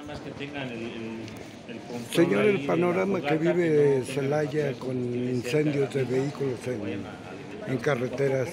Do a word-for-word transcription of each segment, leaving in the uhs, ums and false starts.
más que tengan el, el, el control. Señor, el ahí, panorama la que fogata, vive no Celaya con incendios de vehículos en, en carreteras.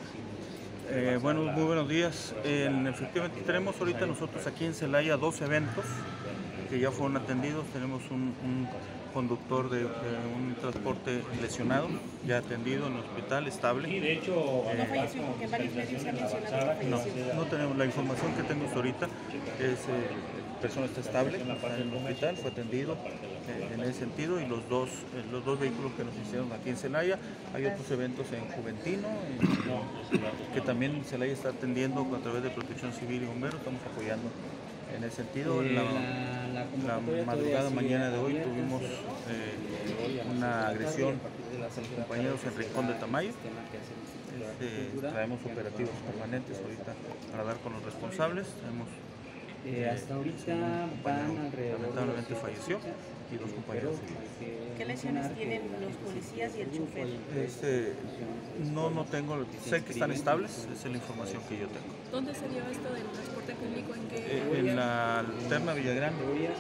Eh, bueno, muy buenos días. En, efectivamente tenemos ahorita nosotros aquí en Celaya dos eventos que ya fueron atendidos. Tenemos un, un conductor de, de un transporte lesionado, ya atendido en el hospital, estable. Sí, de hecho, Eh, ¿No falleció? Porque en varios medios se ha mencionado que no, falleció. no tenemos la información que tengo hasta ahorita. Es, eh, la persona está estable, está en el hospital, fue atendido eh, en ese sentido, y los dos, eh, los dos vehículos que nos hicieron aquí en Celaya. Hay otros eventos en Juventino, en, que también Celaya está atendiendo a través de Protección Civil y Bomberos. Estamos apoyando en ese sentido. Eh, La, la, la, la madrugada mañana de hoy tuvimos eh, una agresión a los compañeros en Rincón de Tamayo. Este, traemos operativos permanentes ahorita para dar con los responsables. Tenemos, eh, hasta ahorita van alrededor. Lamentablemente falleció y dos compañeros. ¿Qué lesiones tienen los policías y el chofer? Este, no, no tengo, sé que están estables, esa es la información que yo tengo. ¿Dónde se dio esto del transporte público? ¿En qué? Eh, en la alterna Villagrán.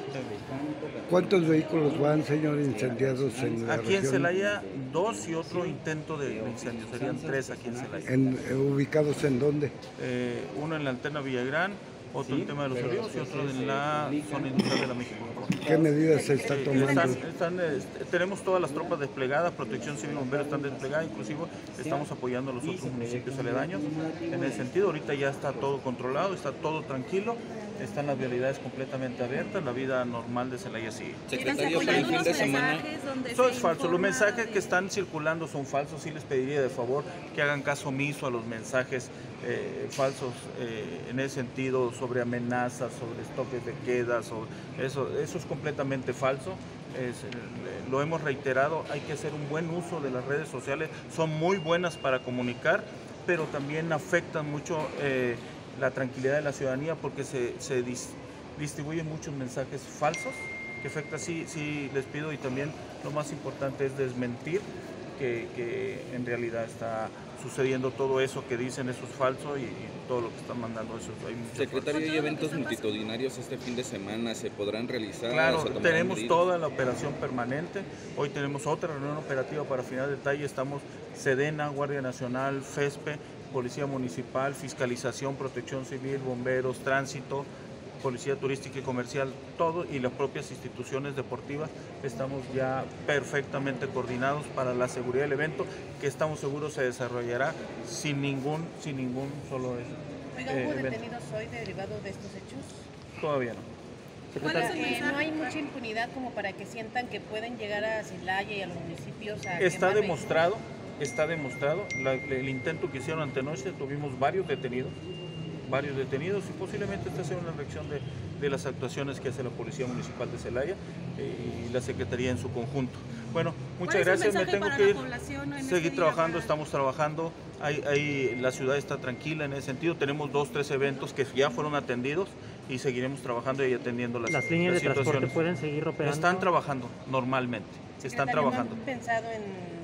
¿Cuántos vehículos van, señor, incendiados en la Aquí en región? Celaya, dos y otro intento de incendio. Serían tres aquí en Celaya. En, eh, ¿Ubicados en dónde? Eh, uno en la alterna Villagrán, otro en el tema de los olivos y otro en la zona industrial de la México. ¿Qué medidas se está Eh, tomando? están, están, este, tenemos todas las tropas desplegadas, Protección Civil y Bomberos están desplegadas, inclusive estamos apoyando a los otros municipios aledaños. En ese sentido, ahorita ya está todo controlado, está todo tranquilo, están las vialidades completamente abiertas, la vida normal de Celaya sigue. Secretario, para el fin de semana. Eso es falso, los mensajes que están circulando son falsos. Sí les pediría de favor que hagan caso omiso a los mensajes eh, falsos eh, en ese sentido, sobre amenazas, sobre toques de queda, sobre eso, eso es completamente falso. Es, eh, lo hemos reiterado, hay que hacer un buen uso de las redes sociales, son muy buenas para comunicar, pero también afectan mucho eh, la tranquilidad de la ciudadanía, porque se, se dis, distribuyen muchos mensajes falsos que afecta. Sí, sí les pido, y también lo más importante es desmentir que, que en realidad está sucediendo todo eso que dicen, eso es falso, y, y todo lo que están mandando eso. Hay Secretario, ¿hay eventos multitudinarios este fin de semana? ¿Se podrán realizar? Claro, tenemos toda la operación permanente. Hoy tenemos otra reunión operativa para afinar detalle. Estamos Sedena, Guardia Nacional, FESPE, Policía Municipal, Fiscalización, Protección Civil, Bomberos, Tránsito, Policía Turística y Comercial, todo, y las propias instituciones deportivas. Estamos ya perfectamente coordinados para la seguridad del evento, que estamos seguros se desarrollará sin ningún, sin ningún solo eh, Oiga, ¿hubo detenidos hoy derivados de estos hechos? Todavía no. ¿Cuál es el Eh, mensaje? ¿No hay mucha impunidad como para que sientan que pueden llegar a Celaya y a los municipios a Está quemar demostrado, está demostrado, la, el intento que hicieron antenoche, tuvimos varios detenidos, varios detenidos, y posiblemente esta sea una reacción de, de las actuaciones que hace la Policía Municipal de Celaya eh, y la Secretaría en su conjunto. Bueno, muchas gracias, me tengo que ir, seguir trabajando, para... estamos trabajando, hay, hay, la ciudad está tranquila en ese sentido, tenemos dos, tres eventos que ya fueron atendidos y seguiremos trabajando y atendiendo las, ¿Las líneas las de transporte pueden seguir operando? Están trabajando normalmente, están trabajando. ¿No han pensado en,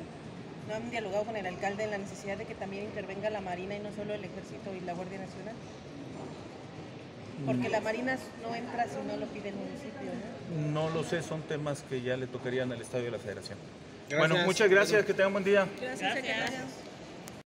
no han dialogado con el alcalde en la necesidad de que también intervenga la Marina y no solo el Ejército y la Guardia Nacional? Porque la Marina no entra si no lo pide el municipio, ¿no? No lo sé, son temas que ya le tocarían al Estadio de la Federación. Gracias. Bueno, muchas gracias, que tengan buen día. Gracias, secretario.